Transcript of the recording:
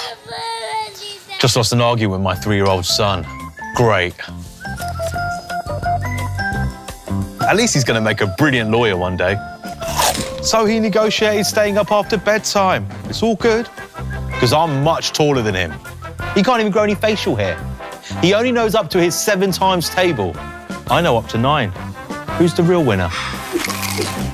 Just lost an argument with my 3-year-old son. Great. At least he's going to make a brilliant lawyer one day. So he negotiated staying up after bedtime. It's all good, because I'm much taller than him. He can't even grow any facial hair. He only knows up to his 7 times table. I know up to 9. Who's the real winner?